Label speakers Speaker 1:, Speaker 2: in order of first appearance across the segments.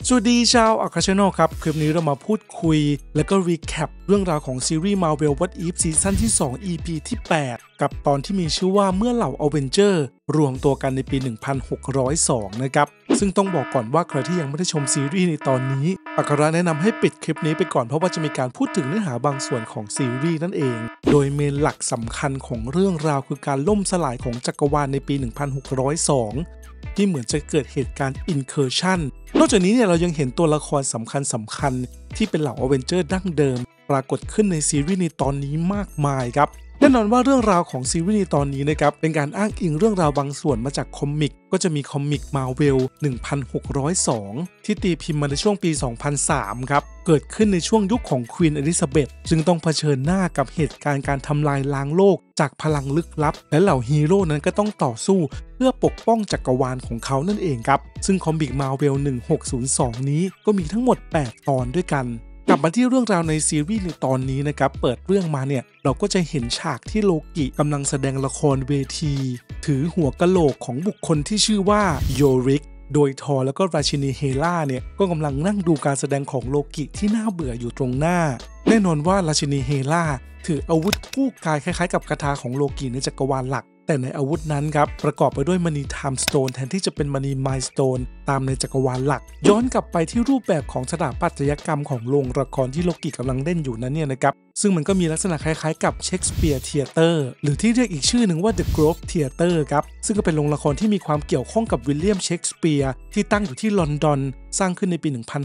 Speaker 1: สวัสดีชาวอัคชแนลครับคลิปนี้เรามาพูดคุยและก็รีแคปเรื่องราวของซีรีส์ Marvel What If ซีซั่นที่2 EP ที่8กับตอนที่มีชื่อว่าเมื่อเหล่าอเวนเจอร์รวมตัวกันในปี 1602 นะครับซึ่งต้องบอกก่อนว่าใครที่ยังไม่ได้ชมซีรีส์ในตอนนี้อัคราแนะนำให้ปิดคลิปนี้ไปก่อนเพราะว่าจะมีการพูดถึงเนื้อหาบางส่วนของซีรีส์นั่นเองโดยเมนหลักสำคัญของเรื่องราวคือการล่มสลายของจักรวาลในปี 1602ที่เหมือนจะเกิดเหตุการณ์ Incursion นอกจากนี้เนี่ยเรายังเห็นตัวละครสำคัญที่เป็นเหล่าอเวนเจอร์ดั้งเดิมปรากฏขึ้นในซีรีส์ในตอนนี้มากมายครับแน่นอนว่าเรื่องราวของซีรีส์ในตอนนี้นะครับเป็นการอ้างอิงเรื่องราวบางส่วนมาจากคอมิกก็จะมีคอมิก Marvel 1602 ที่ตีพิมพ์มาในช่วงปี 2003 ครับเกิดขึ้นในช่วงยุคของควีนอลิซาเบธจึงต้องเผชิญหน้ากับเหตุการณ์การทำลายล้างโลกจากพลังลึกลับและเหล่าฮีโร่นั้นก็ต้องต่อสู้เพื่อปกป้องจักรวาลของเขานั่นเองครับซึ่งคอมิก Marvel 1602 นี้ก็มีทั้งหมด 8 ตอนด้วยกันกลับมาที่เรื่องราวในซีรีส์ในตอนนี้นะครับเปิดเรื่องมาเนี่ยเราก็จะเห็นฉากที่โลกิกำลังแสดงละครเวทีถือหัวกะโหลกของบุคคลที่ชื่อว่าโยริกโดยทอร์แล้วก็ราชินีเฮล่าเนี่ยก็กำลังนั่งดูการแสดงของโลกิที่น่าเบื่ออยู่ตรงหน้าแน่นอนว่าราชินีเฮล่าถืออาวุธคู่กายคล้ายๆกับคาถาของโลกิในจักรวาลหลักแต่ในอาวุธนั้นครับประกอบไปด้วยมณีไทม์สโตนแทนที่จะเป็นมณีไมล์สโตนตามในจักรวาลหลักย้อนกลับไปที่รูปแบบของสถาปัตยกรรมของโรงละครที่โลกิกำลังเล่นอยู่นั้นเนี่ยนะครับซึ่งมันก็มีลักษณะคล้ายๆกับเชคสเปียร์เธียเตอร์หรือที่เรียกอีกชื่อหนึ่งว่า The Globe Theatre ครับซึ่งก็เป็นโรงละครที่มีความเกี่ยวข้องกับวิลเลียมเชคสเปียร์ที่ตั้งอยู่ที่ลอนดอนสร้างขึ้นในปี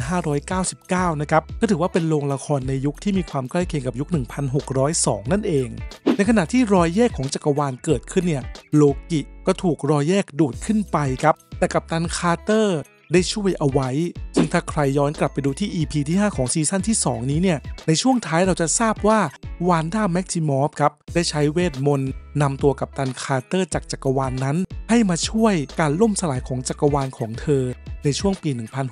Speaker 1: 1599 นะครับก็ถือว่าเป็นโรงละครในยุคที่มีความใกล้เคียงกับยุค 1602 นั่นเองในขณะที่รอยแยกของจักรวาลเกิดขึ้นเนี่ยโลกิก็ถูกรอยแยกดูดขึ้นไปครับแต่กัปตันคาร์เตอร์ได้ช่วยเอาไว้ซึ่งถ้าใครย้อนกลับไปดูที่ EP ที่ 5 ของซีซั่นที่ 2 นี้เนี่ยในช่วงท้ายเราจะทราบว่าวานด้าแม็กซิมอฟครับได้ใช้เวทมนต์นำตัวกัปตันคาร์เตอร์จากจักรวาลนั้นให้มาช่วยการล่มสลายของจักรวาลของเธอในช่วงปี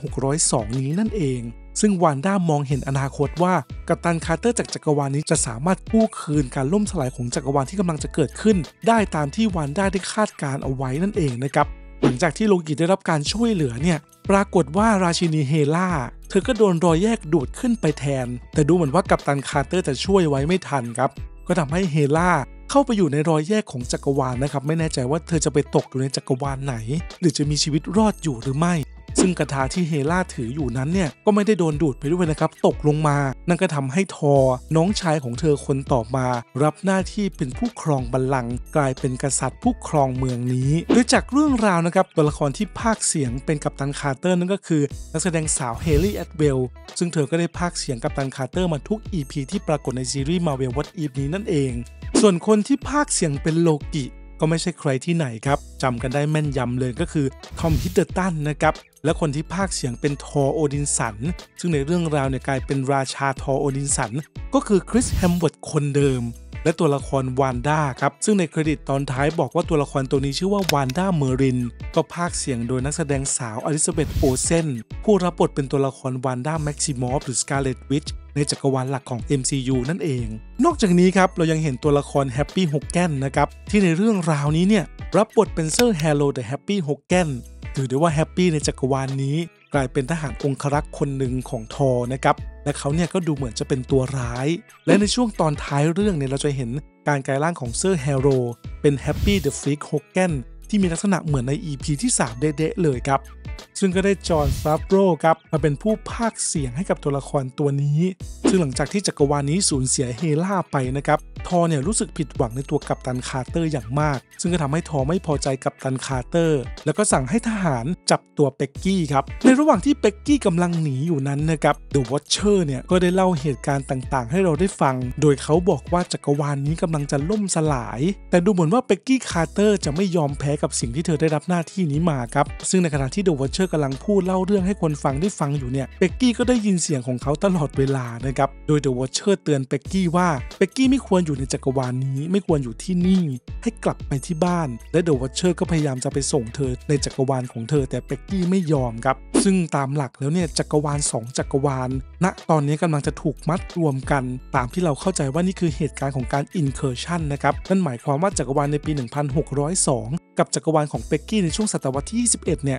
Speaker 1: 1602 นี้นั่นเองซึ่งวานด้ามองเห็นอนาคตว่ากัปตันคาร์เตอร์จากจักรวาลนี้จะสามารถกู้คืนการล่มสลายของจักรวาลที่กำลังจะเกิดขึ้นได้ตามที่วานด้าได้คาดการเอาไว้นั่นเองนะครับหลังจากที่โลกิได้รับการช่วยเหลือเนี่ยปรากฏว่าราชินีเฮล่าเธอก็โดนรอยแยกดูดขึ้นไปแทนแต่ดูเหมือนว่ากัปตันคาร์เตอร์จะช่วยไว้ไม่ทันครับก็ทำให้เฮล่าเข้าไปอยู่ในรอยแยกของจักรวาลนะครับไม่แน่ใจว่าเธอจะไปตกอยู่ในจักรวาลไหนหรือจะมีชีวิตรอดอยู่หรือไม่ซึ่งคาถาที่เฮล่าถืออยู่นั้นเนี่ยก็ไม่ได้โดนดูดไปด้วยนะครับตกลงมานั่นก็ทำให้ทอร์น้องชายของเธอคนต่อมารับหน้าที่เป็นผู้ครองบัลลังก์กลายเป็นกษัตริย์ผู้ครองเมืองนี้โดยจากเรื่องราวนะครับตัวละครที่พากย์เสียงเป็นกัปตันคาร์เตอร์นั่นก็คือนักแสดงสาวเฮลี่แอดเวลซึ่งเธอก็ได้พากย์เสียงกัปตันคาร์เตอร์มาทุก EP ที่ปรากฏในซีรีส์ Marvel What If นี้นั่นเองส่วนคนที่พากย์เสียงเป็นโลกิก็ไม่ใช่ใครที่ไหนครับจำกันได้แม่นยำเลยก็คือทอมฮิดเดอร์ตันนะครับและคนที่พากย์เสียงเป็นทอร์โอดินสันซึ่งในเรื่องราวเนี่ยกลายเป็นราชาทอร์โอดินสันก็คือคริสแฮมเวิร์ดคนเดิมและตัวละครวานด้าครับซึ่งในเครดิตตอนท้ายบอกว่าตัวละครตัวนี้ชื่อว่าวานด้าเมอรินก็พากย์เสียงโดยนักแสดงสาวอลิซาเบธโอเซนผู้รับบทเป็นตัวละครวานด้าแม็กซิมอฟหรือสกาเลตวิชในจักรวาลหลักของ MCU นั่นเองนอกจากนี้ครับเรายังเห็นตัวละครแฮปปี้ฮกแกนนะครับที่ในเรื่องราวนี้เนี่ยรับบทเป็นเซอร์แฮร์โลเดอะแฮปปี้ฮกแกนถือได้ว่าแฮปปี้ในจักรวาลนี้กลายเป็นทหารองครักษ์คนหนึ่งของทอร์นะครับและเขาเนี่ยก็ดูเหมือนจะเป็นตัวร้ายและในช่วงตอนท้ายเรื่องเนี่ยเราจะเห็นการกลายร่างของเซอร์แฮร์โรเป็นแฮปปี้เดอะฟรีกฮกแกนที่มีลักษณะเหมือนใน EP ที่3เด๊ะๆเลยครับซึ่งก็ได้จอห์นฟาโบรครับมาเป็นผู้พากย์เสียงให้กับตัวละครตัวนี้ซึ่งหลังจากที่จักรวาลนี้สูญเสียเฮล่าไปนะครับทอร์เนี่ยรู้สึกผิดหวังในตัวกัปตันคาร์เตอร์อย่างมากซึ่งก็ทำให้ทอร์ไม่พอใจกัปตันคาร์เตอร์แล้วก็สั่งให้ทหารจับตัวเป็กกี้ครับในระหว่างที่เป็กกี้กำลังหนีอยู่นั้นนะครับเดอะวอชเชอร์เนี่ยก็ได้เล่าเหตุการณ์ต่างๆให้เราได้ฟังโดยเขาบอกว่าจักรวาลนี้กำลังจะล่มสลายแต่ดูเหมือนว่าเป็กกี้คาร์เตอร์จะไม่ยอมแพ้กับสิ่งที่เธอได้รับหน้าที่นี้มาครับซึ่งในขณะที่เดอะวอชเชอร์กำลังพูดเล่าเรื่องให้คนฟังได้ฟังอยู่เนี่ยเป็กกี้ก็ได้ยินเสียงของเขาตลอดเวลานะครับโดยเดอะวอชเชอร์เตือนเป็กกี้ว่าเป็กกี้ไม่ควรอยู่ในจักรวาลนี้ไม่ควรอยู่ที่นี่ให้กลับไปที่บ้านและเดอะวอชเชอร์ก็พยายามจะไปส่งเธอในจักรวาลของเธอแต่เป็กกี้ไม่ยอมครับซึ่งตามหลักแล้วเนี่ยจักรวาล2จักรวาลณตอนนี้กำลังจะถูกมัดรวมกันตามที่เราเข้าใจว่านี่คือเหตุการณ์ของการ Incursion นะครับนั่นหมายความว่าจักรวาลในปี 1602 กับจักรวาลของเป็กกี้ในช่วงศตวรรษที่ 21 เนี่ยกำลัง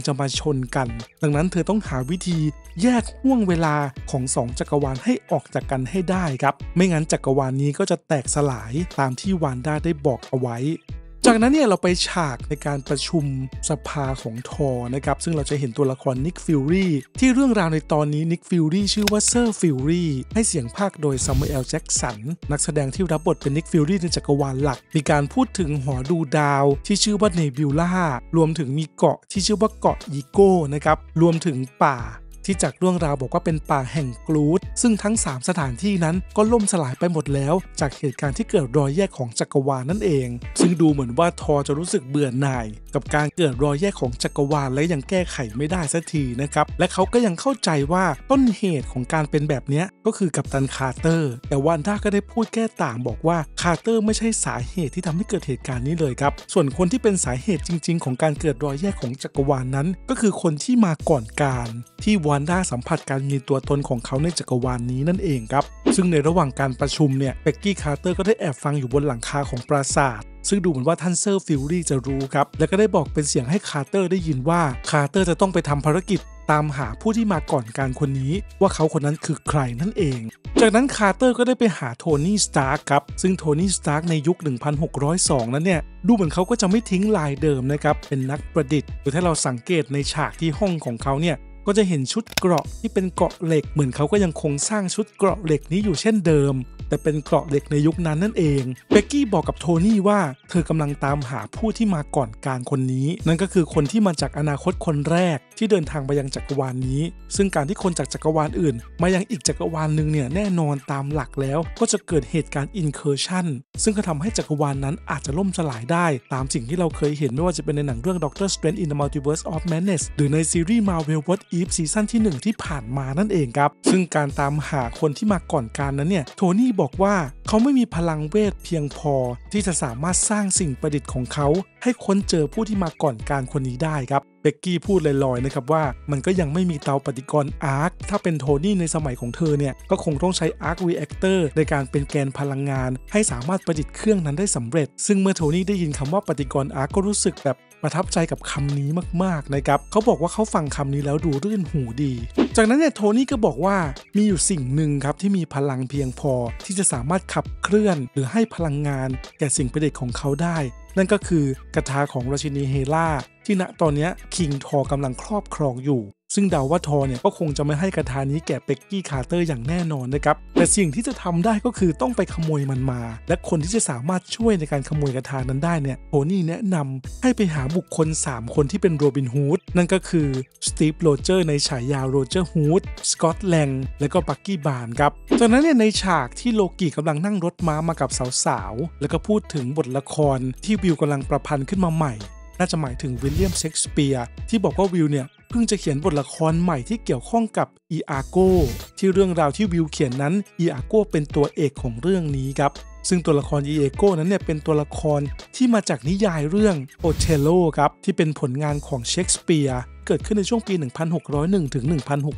Speaker 1: จะมาชนกันดังนั้นเธอต้องหาวิธีแยกห่วงเวลาของ2จักรวาลให้ออกจากกันให้ได้ครับไม่งั้นจักรวาลนี้ก็จะแตกสลายตามที่วานด้าได้บอกเอาไว้จากนั้นเนี่ยเราไปฉากในการประชุมสภาของทอร์นะครับซึ่งเราจะเห็นตัวละครนิกฟิลลี่ที่เรื่องราวในตอนนี้นิกฟิลลี่ชื่อว่าเซอร์ฟิลลี่ให้เสียงพากย์โดยซามูเอลแจ็กสันนักแสดงที่รับบทเป็นนิกฟิลลี่ในจักรวาลหลักมีการพูดถึงหอดูดาวที่ชื่อว่าเนบิวล่ารวมถึงมีเกาะที่ชื่อว่าเกาะอีโก้นะครับรวมถึงป่าที่จากเรื่องราวบอกว่าเป็นป่าแห่งกรูดซึ่งทั้ง3สถานที่นั้นก็ล่มสลายไปหมดแล้วจากเหตุการณ์ที่เกิดรอยแยกของจักรวาลนั่นเองซึ่งดูเหมือนว่าทอจะรู้สึกเบื่อหน่ายกับการเกิดรอยแยกของจักรวาลและยังแก้ไขไม่ได้สักทีนะครับและเขาก็ยังเข้าใจว่าต้นเหตุของการเป็นแบบนี้ก็คือกัปตันคาร์เตอร์แต่วานด้าก็ได้พูดแก้ต่างบอกว่าคาร์เตอร์ไม่ใช่สาเหตุที่ทำให้เกิดเหตุการณ์นี้เลยครับส่วนคนที่เป็นสาเหตุจริงๆของการเกิดรอยแยกของจักรวาลนั้นก็คือคนที่มาก่อนการที่วานด้าสัมผัสการมีตัวตนของเขาในจักรวาลนี้นั่นเองครับซึ่งในระหว่างการประชุมเนี่ยเบ็กกี้คาร์เตอร์ก็ได้แอบฟังอยู่บนหลังคาของปราสาทซึ่งดูเหมือนว่าท่านเซอร์ฟิลลี่จะรู้ครับและก็ได้บอกเป็นเสียงให้คาร์เตอร์ได้ยินว่าคาร์เตอร์จะต้องไปทำภารกิจตามหาผู้ที่มาก่อนการคนนี้ว่าเขาคนนั้นคือใครนั่นเองจากนั้นคาร์เตอร์ก็ได้ไปหาโทนี่สตาร์กครับซึ่งโทนี่สตาร์กในยุค 1602 นั้นเนี่ยดูเหมือนเขาก็จะไม่ทิ้งลายเดิมนะครับเป็นนักประดิษฐ์โดยถ้าเราสังเกตในฉากที่ห้องของเขาเนี่ยก็จะเห็นชุดเกราะที่เป็นเกราะเหล็กเหมือนเขาก็ยังคงสร้างชุดเกราะเหล็กนี้อยู่เช่นเดิมแต่เป็นเกราะเหล็กในยุคนั้นนั่นเองเบกกี้บอกกับโทนี่ว่าเธอกำลังตามหาผู้ที่มาก่อนการคนนี้นั่นก็คือคนที่มาจากอนาคตคนแรกที่เดินทางไปยังจักรวาลนี้ซึ่งการที่คนจากจักรวาลอื่นมายังอีกจักรวาลหนึ่งเนี่ยแน่นอนตามหลักแล้วก็จะเกิดเหตุการณ์อินเคอร์ชั่นซึ่งก็ทำให้จักรวาลนั้นอาจจะล่มสลายได้ตามสิ่งที่เราเคยเห็นไม่ว่าจะเป็นในหนังเรื่อง Doctor Strange in the Multiverse of Madness หรือในซีรีส์ Marvel What If ซีซั่นที่1ที่ผ่านมานั่นเองครับซึ่งการตามหาคนที่มาก่อนการนั้นเนี่ยโทนี่บอกว่าเขาไม่มีพลังเวทเพียงพอที่จะสามารถสร้างสิ่งประดิษฐ์ของเขาให้ค้นเจอผู้ที่มาก่อนการคนนี้ได้ครับเบกกี้พูดลอยๆนะครับว่ามันก็ยังไม่มีเตาปฏิกรณ์อาร์คถ้าเป็นโทนี่ในสมัยของเธอเนี่ยก็คงต้องใช้อาร์ครีแอคเตอร์ในการเป็นแกนพลังงานให้สามารถประดิษฐ์เครื่องนั้นได้สำเร็จซึ่งเมื่อโทนี่ได้ยินคำว่าปฏิกรณ์อาร์คก็รู้สึกแบบประทับใจกับคำนี้มากๆนะครับเขาบอกว่าเขาฟังคำนี้แล้วดูรื่นหูดีจากนั้นเนี่ยโทนี่ก็บอกว่ามีอยู่สิ่งหนึ่งครับที่มีพลังเพียงพอที่จะสามารถขับเคลื่อนหรือให้พลังงานแก่สิ่งประดิษฐ์ของเขาได้นั่นก็คือกระทาของราชินีเฮล่าที่ณตอนนี้คิงทอร์กำลังครอบครองอยู่ซึ่งเดาว่าทอร์เนี่ยก็คงจะไม่ให้กระทานี้แก่เบกกี้คาร์เตอร์อย่างแน่นอนนะครับแต่สิ่งที่จะทำได้ก็คือต้องไปขโมยมันมาและคนที่จะสามารถช่วยในการขโมยกระทานั้นได้เนี่ยโทนี่แนะนำให้ไปหาบุคคล3คนที่เป็นโรบินฮูดนั่นก็คือสตีฟโรเจอร์ในฉายาโรเจอร์ฮูดสกอตแลงและก็บักกี้บาร์นครับจากนั้นเนี่ยในฉากที่โลกิกำลังนั่งรถม้ามากับสาวๆแล้วก็พูดถึงบทละครที่วิวกำลังประพันธ์ขึ้นมาใหม่น่าจะหมายถึงวิลเลียมเชกสเปียร์ที่บอกว่าวิลเนี่ยเพิ่งจะเขียนบทละครใหม่ที่เกี่ยวข้องกับอีอาโกที่เรื่องราวที่วิลเขียนนั้นอีอาโกเป็นตัวเอกของเรื่องนี้ครับซึ่งตัวละครอีอาโกนั้นเนี่ยเป็นตัวละครที่มาจากนิยายเรื่องโอเทโลครับที่เป็นผลงานของเชกสเปียร์เกิดขึ้นในช่วงปี 1601 ถึง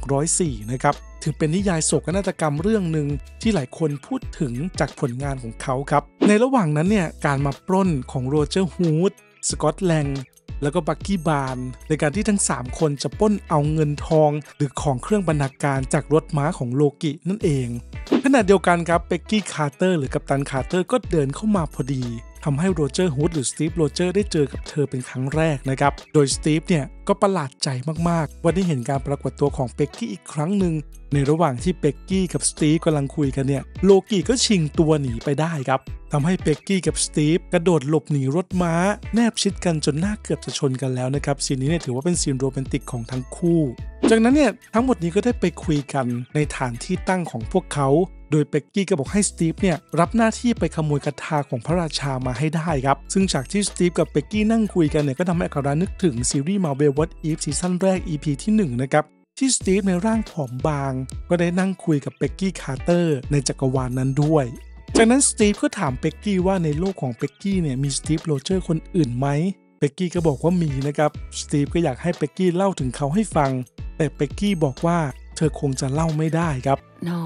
Speaker 1: 1604 นะครับถือเป็นนิยายโศกนาฏกรรมเรื่องหนึ่งที่หลายคนพูดถึงจากผลงานของเขาครับในระหว่างนั้นเนี่ยการมาปล้นของโรเจอร์ฮูดสกอตแลงแล้วก็บักกี้บาร์นในการที่ทั้ง3คนจะปล้นเอาเงินทองหรือของเครื่องบรรณาการจากรถม้าของโลกินั่นเองขณะเดียวกันครับเบกกี้คาร์เตอร์หรือกัปตันคาร์เตอร์ก็เดินเข้ามาพอดีทำให้โรเจอร์ฮูดหรือสตีฟโรเจอร์ได้เจอกับเธอเป็นครั้งแรกนะครับโดยสตีฟเนี่ยก็ประหลาดใจมากๆว่าได้เห็นการปรากฏตัวของเบกกี้อีกครั้งหนึ่งในระหว่างที่เบกกี้กับสตีฟกำลังคุยกันเนี่ยโลกิก็ชิงตัวหนีไปได้ครับทำให้เบกกี้กับสตีฟกระโดดหลบหนีรถม้าแนบชิดกันจนหน้าเกือบจะชนกันแล้วนะครับซีนนี้เนี่ยถือว่าเป็นซีนโรแมนติกของทั้งคู่จากนั้นเนี่ยทั้งหมดนี้ก็ได้ไปคุยกันในฐานที่ตั้งของพวกเขาโดยเบกกี้ก็บอกให้สตีฟเนี่ยรับหน้าที่ไปขโมยกระทาของพระราชามาให้ได้ครับซึ่งจากที่สตีฟกับเบกกี้นั่งคุยกันเนี่ยก็ทำให้อัครานึกถึงซีรีส์ Marvel What If ซีซั่นแรก EP ที่1นะครับที่สตีฟในร่างผอมบางก็ได้นั่งคุยกับเบกกี้คาร์เตอร์ในจักรวาลนั้นด้วยจากนั้นสตีฟก็ถามเบกกี้ว่าในโลกของเบกกี้เนี่ยมีสตีฟโรเจอร์คนอื่นไหมเบกกี้ก็บอกว่ามีนะครับสตีฟก็อยากให้เบกกี้เล่าถึงเขาให้ฟังแต่เบกกี้บอกว่าเธอคงจะเล่าไม่ได้ครับ
Speaker 2: No,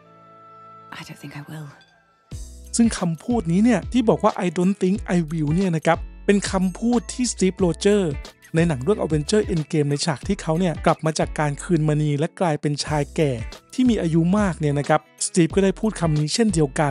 Speaker 2: I don't think I will.
Speaker 1: ซึ่งคำพูดนี้เนี่ยที่บอกว่า I don't think I will เนี่ยนะครับเป็นคำพูดที่สตีฟโรเจอร์ในหนังเรื่อง Avengers Endgame ในฉากที่เขาเนี่ยกลับมาจากการคืนมณีและกลายเป็นชายแก่ที่มีอายุมากเนี่ยนะครับสตีฟก็ได้พูดคำนี้เช่นเดียวกัน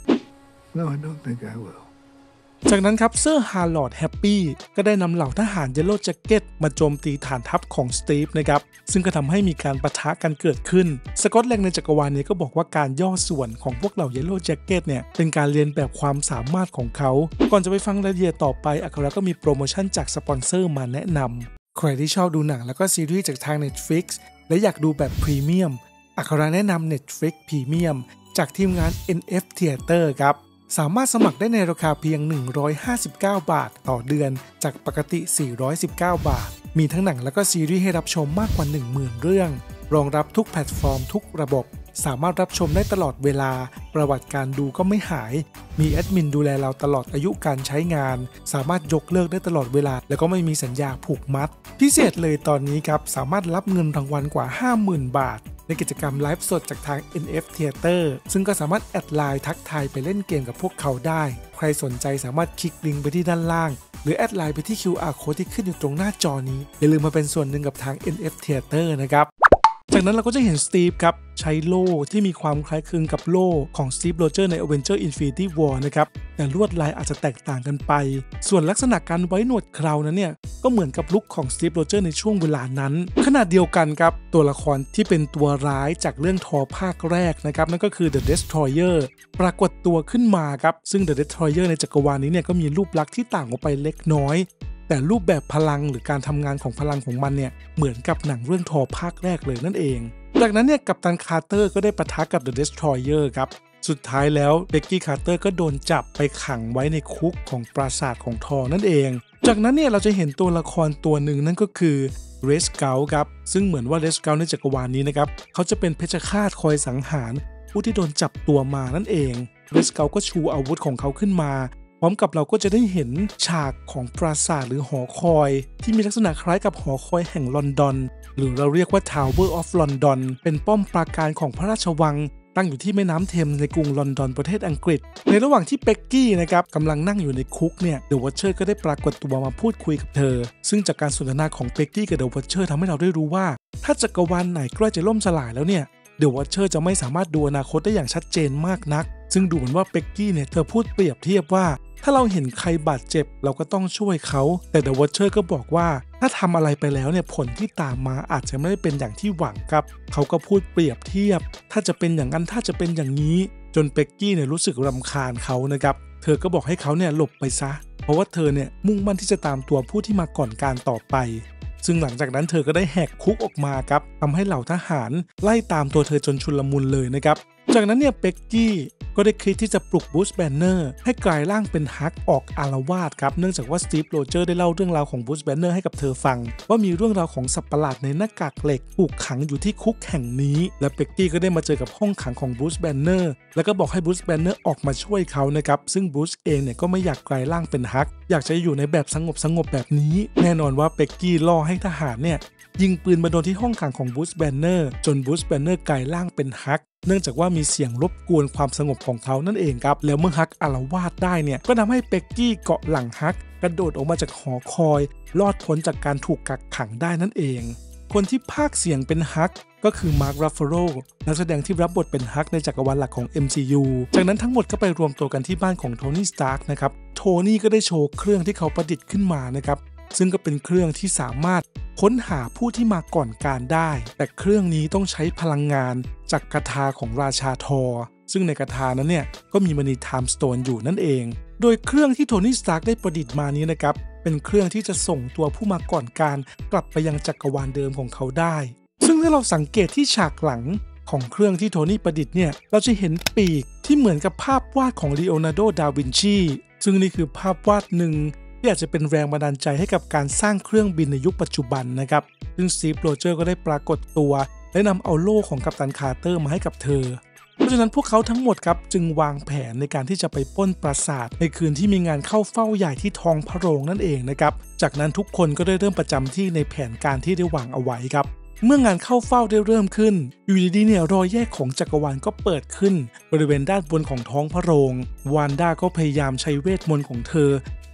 Speaker 3: No, I don't think I will.
Speaker 1: จากนั้นครับเซอร์ฮาร์ลอร์ดแฮปปี้ก็ได้นำเหล่าทหารเยลโล่แจ็คเก็ตมาโจมตีฐานทัพของสตีฟนะครับซึ่งก็ทำให้มีการปะทะกันเกิดขึ้นสกอตแลนด์ในจักรวาลนี้ก็บอกว่าการย่อส่วนของพวกเหล่าเยลโล่แจ็คเก็ตเนี่ยเป็นการเรียนแบบความสามารถของเขาก่อนจะไปฟังรายละเอียดต่อไปอัคราก็มีโปรโมชั่นจากสปอนเซอร์มาแนะนำใครที่ชอบดูหนังแล้วก็ซีรีส์จากทาง Netflix และอยากดูแบบพรีเมียมอัคราแนะนำ Netflix Premium จากทีมงาน NF Theater ครับสามารถสมัครได้ในราคาเพียง159 บาทต่อเดือนจากปกติ419 บาทมีทั้งหนังและก็ซีรีส์ให้รับชมมากกว่า 10,000 เรื่องรองรับทุกแพลตฟอร์มทุกระบบสามารถรับชมได้ตลอดเวลาประวัติการดูก็ไม่หายมีแอดมินดูแลเราตลอดอายุการใช้งานสามารถยกเลิกได้ตลอดเวลาแล้วก็ไม่มีสัญญาผูกมัดพิเศษเลยตอนนี้ครับสามารถรับเงินรางวัลกว่า 50,000 บาทในกิจกรรมไลฟ์สดจากทาง NF Theater ซึ่งก็สามารถแอดไลน์ทักทายไปเล่นเกมกับพวกเขาได้ใครสนใจสามารถคลิกลิงก์ไปที่ด้านล่างหรือแอดไลน์ไปที่ QR Code ที่ขึ้นอยู่ตรงหน้าจอนี้อย่าลืมมาเป็นส่วนหนึ่งกับทาง NF Theater นะครับจากนั้นเราก็จะเห็นสตีฟครับใช้โล่ที่มีความคล้ายคลึงกับโล่ของสตีฟโรเจอร์ใน Avengers Infinity War นะครับแต่ลวดลายอาจจะแตกต่างกันไปส่วนลักษณะการไว้หนวดเครานั้นเนี่ยก็เหมือนกับลุคของสตีฟโรเจอร์ในช่วงเวลานั้นขณะเดียวกันครับตัวละครที่เป็นตัวร้ายจากเรื่องทอภาคแรกนะครับนั่นก็คือ The Destroyer ปรากฏตัวขึ้นมาครับซึ่ง The Destroyer ในจักรวาลนี้เนี่ยก็มีรูปลักษณ์ที่ต่างออกไปเล็กน้อยแต่รูปแบบพลังหรือการทำงานของพลังของมันเนี่ยเหมือนกับหนังเรื่องทอภาคแรกเลยนั่นเองจากนั้นเนี่ยกัปตันคาร์เตอร์ก็ได้ปะทะกับ The Destroyer ครับสุดท้ายแล้วเบ็กกี้คาร์เตอร์ก็โดนจับไปขังไว้ในคุกของปราสาทของทอนั่นเองจากนั้นเนี่ยเราจะเห็นตัวละครตัวหนึ่งนั่นก็คือเรสเกลครับซึ่งเหมือนว่าเรสเกลในจักรวาลนี้นะครับเขาจะเป็นเพชฌฆาตคอยสังหารผู้ที่โดนจับตัวมานั่นเองเรสเกลก็ชูอาวุธของเขาขึ้นมาพร้อมกับเราก็จะได้เห็นฉากของปราสาทหรือหอคอยที่มีลักษณะคล้ายกับหอคอยแห่งลอนดอนหรือเราเรียกว่า Tower of London เป็นป้อมปราการของพระราชวังตั้งอยู่ที่แม่น้ำเทมส์ในกรุงลอนดอนประเทศอังกฤษในระหว่างที่เป็กกี้นะครับกำลังนั่งอยู่ในคุกเนี่ยเดอะวอชเชอร์ก็ได้ปรากฏตัวมาพูดคุยกับเธอซึ่งจากการสนทนาของเป็กกี้กับเดอะวอชเชอร์ทำให้เราได้รู้ว่าถ้าจักรวาลไหนใกล้จะล่มสลายแล้วเนี่ยเดอะวอชเชอร์จะไม่สามารถดูอนาคตได้อย่างชัดเจนมากนักซึ่งดูเหมือนว่าเป็กกี้เนี่ยเธอพูดเปรียบเทียบว่าถ้าเราเห็นใครบาดเจ็บเราก็ต้องช่วยเขาแต่ The Watcher ก็บอกว่าถ้าทำอะไรไปแล้วเนี่ยผลที่ตามมาอาจจะไม่ได้เป็นอย่างที่หวังครับเขาก็พูดเปรียบเทียบถ้าจะเป็นอย่างนั้นถ้าจะเป็นอย่างนี้จนเป็กกี้เนี่ยรู้สึกรำคาญเขานะครับเธอก็บอกให้เขาเนี่ยหลบไปซะเพราะว่าเธอเนี่ยมุ่งมั่นที่จะตามตัวผู้ที่มาก่อนการต่อไปซึ่งหลังจากนั้นเธอก็ได้แหกคุกออกมาครับทำให้เหล่าทหารไล่ตามตัวเธอจนชุลมุนเลยนะครับจากนั้นเนี่ยเป็กกี้ก็ได้คิดที่จะปลุกบรูซแบนเนอร์ให้กลายร่างเป็นฮักออกอาละวาดครับเนื่องจากว่าสตีฟโรเจอร์ได้เล่าเรื่องราวของบรูซแบนเนอร์ให้กับเธอฟังว่ามีเรื่องราวของสัตว์ประหลาดในหน้ากากเหล็กถูกขังอยู่ที่คุกแห่งนี้และเป็กกี้ก็ได้มาเจอกับห้องขังของบรูซแบนเนอร์แล้วก็บอกให้บรูซแบนเนอร์ออกมาช่วยเขานะครับซึ่งบรูซเองเนี่ยก็ไม่อยากกลายร่างเป็นฮักอยากจะอยู่ในแบบสงบแบบนี้แน่นอนว่าเป็กกี้ล่อให้ทหารเนี่ยยิงปืนมาโดนที่ห้องขังของบรูซแบนเนอร์จนบรูซแบนเนอร์กลายร่างเป็นฮักเนื่องจากว่ามีเสียงรบกวนความสงบของเขานั่นเองครับแล้วเมื่อฮักอาละวาดได้เนี่ยก็ทำให้เป็กกี้เกาะหลังฮักกระโดดออกมาจากหอคอยรอดพ้นจากการถูกกักขังได้นั่นเองคนที่พากย์เสียงเป็นฮักก็คือมาร์ค รัฟเฟโรนักแสดงที่รับบทเป็นฮักในจักรวาลหลักของ MCU จากนั้นทั้งหมดก็ไปรวมตัวกันที่บ้านของโทนี่ สตาร์กนะครับโทนี่ก็ได้โชว์เครื่องที่เขาประดิษฐ์ขึ้นมานะครับซึ่งก็เป็นเครื่องที่สามารถค้นหาผู้ที่มาก่อนการได้แต่เครื่องนี้ต้องใช้พลังงานจากกระทาของราชาทอร์ซึ่งในกระทานั้นเนี่ยก็มีมณีไทม์สโตนอยู่นั่นเองโดยเครื่องที่โทนี่ สตาร์กได้ประดิษฐ์มานี้นะครับเป็นเครื่องที่จะส่งตัวผู้มาก่อนการกลับไปยังจักรวาลเดิมของเขาได้ซึ่งถ้าเราสังเกตที่ฉากหลังของเครื่องที่โทนี่ประดิษฐ์เนี่ยเราจะเห็นปีกที่เหมือนกับภาพวาดของลีโอนาร์โด ดาวินชีซึ่งนี่คือภาพวาดหนึ่งที่อาจจะเป็นแรงบันดาลใจให้กับการสร้างเครื่องบินในยุคปัจจุบันนะครับซึ่งสตีฟ โรเจอร์ก็ได้ปรากฏตัวและนำเอาโล่ของกัปตันคาร์เตอร์มาให้กับเธอเพราะฉะนั้นพวกเขาทั้งหมดครับจึงวางแผนในการที่จะไปปล้นปราสาทในคืนที่มีงานเข้าเฝ้าใหญ่ที่ท้องพระโรงนั่นเองนะครับจากนั้นทุกคนก็ได้เริ่มประจำที่ในแผนการที่ได้วางเอาไว้ครับเมื่องานเข้าเฝ้าได้เริ่มขึ้นอยู่ดีๆเนี่ยรอยแยกของจักรวาลก็เปิดขึ้นบริเวณด้านบนของท้องพระโรงวานด้าก็พยายามใช้เวทมนต์ของเธอ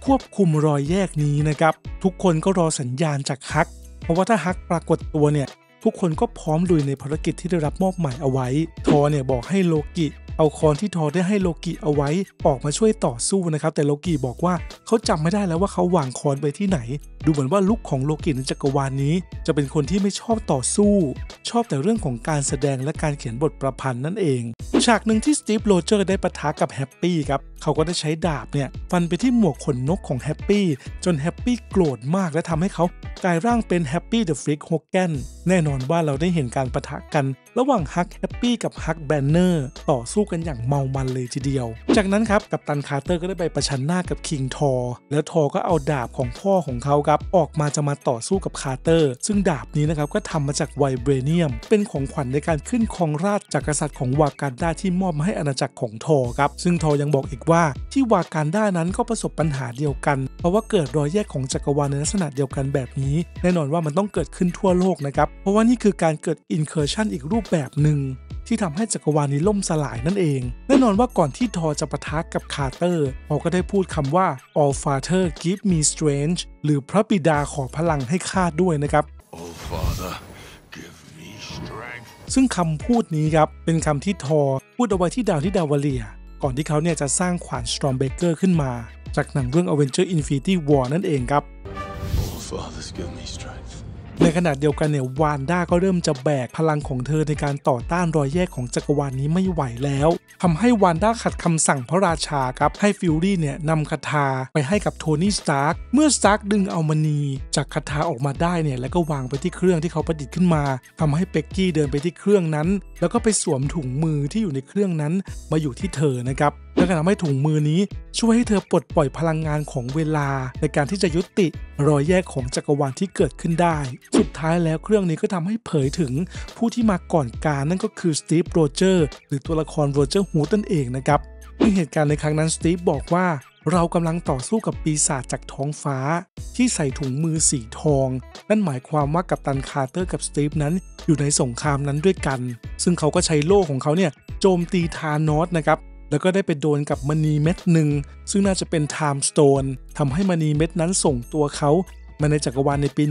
Speaker 1: ควบคุมรอยแยกนี้นะครับทุกคนก็รอสัญญาณจากฮักเพราะว่าถ้าฮักปรากฏตัวเนี่ยทุกคนก็พร้อมลุยในภารกิจที่ได้รับมอบหมายเอาไว้ทอเนี่ยบอกให้โลกิเอาค้อนที่ทอได้ให้โลกิเอาไว้ออกมาช่วยต่อสู้นะครับแต่โลกิบอกว่าเขาจำไม่ได้แล้วว่าเขาวางค้อนไปที่ไหนดูเหมือนว่าลุคของโลกิในจักรวาลนี้จะเป็นคนที่ไม่ชอบต่อสู้ชอบแต่เรื่องของการแสดงและการเขียนบทประพันธ์นั่นเองฉากหนึ่งที่สตีฟโรเจอร์ได้ปะทะกับแฮปปี้ครับเขาก็ได้ใช้ดาบเนี่ยฟันไปที่หมวกขนนกของแฮปปี้จนแฮปปี้โกรธมากและทำให้เขากลายร่างเป็นแฮปปี้เดอะฟริกโฮแกนแน่นอนว่าเราได้เห็นการปะทะกันระหว่างฮักแฮปปี้กับฮักแบนเนอร์ต่อสู้กันอย่างเมามันเลยทีเดียวจากนั้นครับกัปตันคาร์เตอร์ก็ได้ไปประชันหน้ากับคิงทอแล้วทอก็เอาดาบของพ่อของเขาครับออกมาจะมาต่อสู้กับคาร์เตอร์ซึ่งดาบนี้นะครับก็ทำมาจากไวเบรเนียมเป็นของขวัญในการขึ้นครองราชย์จากกษัตริย์ของวากันดาที่มอบมาให้อาณาจักรของทอครับซึ่งทอยังบอกอีกว่าที่วากันดานั้นก็ประสบปัญหาเดียวกันเพราะว่าเกิดรอยแยกของจักรวาลในลักษณะเดียวกันแบบนี้แน่นอนว่ามันต้องเกิดขึ้นทั่วโลกนะครับเพราะว่านี่คือการเกิดอินเคอร์ชันอีกรูปแบบหนึ่งที่ทำให้จักรวาลนี้ล่มสลายนั่นเองแน่นอนว่าก่อนที่ทอจะปะทะกับคาร์เตอร์เขาก็ได้พูดคำว่า All Father give me strength หรือพระบิดาขอพลังให้ข้าด้วยนะครับ
Speaker 3: All Father, give me strength.
Speaker 1: ซึ่งคำพูดนี้ครับเป็นคำที่ทอพูดเอาไว้ที่ดาววาเลียก่อนที่เขาเนี่ยจะสร้างขวาน Stormbreaker ขึ้นมาจากหนังเรื่อง Avengers Infinity War นั่นเองครับ
Speaker 3: All fathers give me strength.
Speaker 1: ในขณะเดียวกันเนี่ยวานด้าก็เริ่มจะแบกพลังของเธอในการต่อต้านรอยแยกของจักรวาลนี้ไม่ไหวแล้วทำให้วานด้าขัดคำสั่งพระราชาครับให้ฟิลลี่เนี่ยนำคาถาไปให้กับโทนี่สตาร์กเมื่อสตาร์กดึงเอามณีจากคาถาออกมาได้เนี่ยแล้วก็วางไปที่เครื่องที่เขาประดิษฐ์ขึ้นมาทำให้เป็กกี้เดินไปที่เครื่องนั้นแล้วก็ไปสวมถุงมือที่อยู่ในเครื่องนั้นมาอยู่ที่เธอนะครับและก็ทำให้ถุงมือนี้ช่วยให้เธอปลดปล่อยพลังงานของเวลาในการที่จะยุติรอยแยกของจักรวาลที่เกิดขึ้นได้สุดท้ายแล้วเครื่องนี้ก็ทำให้เผยถึงผู้ที่มาก่อนการนั่นก็คือสตีฟโรเจอร์หรือตัวละครโรเจอร์ฮูดนั่นเองนะครับในเหตุการณ์ในครั้งนั้นสตีฟบอกว่าเรากำลังต่อสู้กับปีศาจจากท้องฟ้าที่ใส่ถุงมือสีทองนั่นหมายความว่ากัปตันคาร์เตอร์กับสตีฟนั้นอยู่ในสงครามนั้นด้วยกันซึ่งเขาก็ใช้โล่ของเขาเนี่ยโจมตีธานอสนะครับแล้วก็ได้ไปโดนกับมณีเม็ดหนึ่งซึ่งน่าจะเป็นไทม์สโตนทำให้มณีเม็ดนั้นส่งตัวเขามาในจักรวาลในปี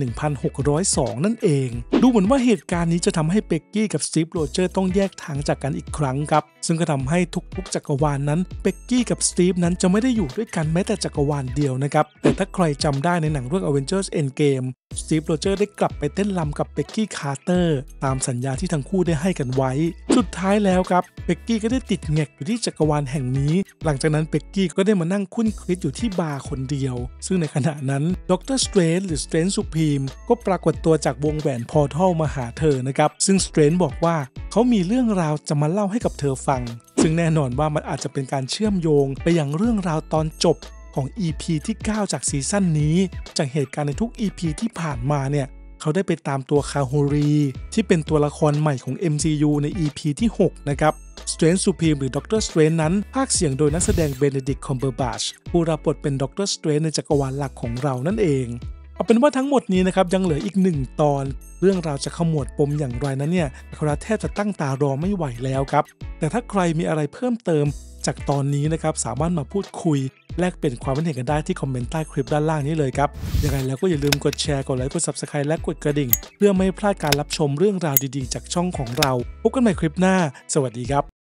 Speaker 1: 1602 นั่นเองดูเหมือนว่าเหตุการณ์นี้จะทำให้เป็กกี้กับสตีฟโรเจอร์ต้องแยกทางจากกันอีกครั้งครับซึ่งก็ทำให้ทุกๆจักรวาลนั้นเป็กกี้กับสตีฟนั้นจะไม่ได้อยู่ด้วยกันแม้แต่จักรวาลเดียวนะครับแต่ถ้าใครจำได้ในหนังเรื่อง Avengers Endgame สตีฟโรเจอร์ได้กลับไปเต้นรำกับเป็กกี้คาร์เตอร์ตามสัญญาที่ทั้งคู่ได้ให้กันไว้สุดท้ายแล้วครับเป็กกี้ก็ได้ติดแงกอยู่ที่จักรวาลแห่งนี้หลังจากนั้นเป็กกี้ก็ได้มานั่งคุ้นคิดอยู่ที่บาร์คนเดียวซึ่งในขณะนั้นด็อกเตอร์สเตรนจ์หรือสเตรนจ์สุพรีมก็ปรากฏตัวจากวงแหวนพอร์ทัลมาหาเธอนะครับซึ่งสเตรนจ์บอกว่าเขามีเรื่องราวจะมาเล่าให้กับเธอฟังซึ่งแน่นอนว่ามันอาจจะเป็นการเชื่อมโยงไปยังเรื่องราวตอนจบของ EP ที่ 9 จากซีซั่นนี้จากเหตุการณ์ในทุก EP ที่ผ่านมาเนี่ยเขาได้ไปตามตัวคาโฮรีที่เป็นตัวละครใหม่ของ MCU ใน EP ที่ 6 นะครับ Strange Supreme หรือ Doctor Strange นั้นพากย์เสียงโดยนักแสดง Benedict Cumberbatch ผู้รับบทเป็น Doctor Strange ในจักรวาลหลักของเรานั่นเองเอาเป็นว่าทั้งหมดนี้นะครับยังเหลืออีก1ตอนเรื่องราวจะขมวดปมอย่างไรนั้นเนี่ยเราแทบจะตั้งตารอไม่ไหวแล้วครับแต่ถ้าใครมีอะไรเพิ่มเติมจากตอนนี้นะครับสามารถมาพูดคุยแลกเปลี่ยนความคิดเห็นกันได้ที่คอมเมนต์ใต้คลิปด้านล่างนี้เลยครับยังไงแล้วก็อย่าลืมกดแชร์กดไลค์กด Subscribe และกดกระดิ่งเพื่อไม่พลาดการรับชมเรื่องราวดีๆจากช่องของเราพบกันใหม่คลิปหน้าสวัสดีครับ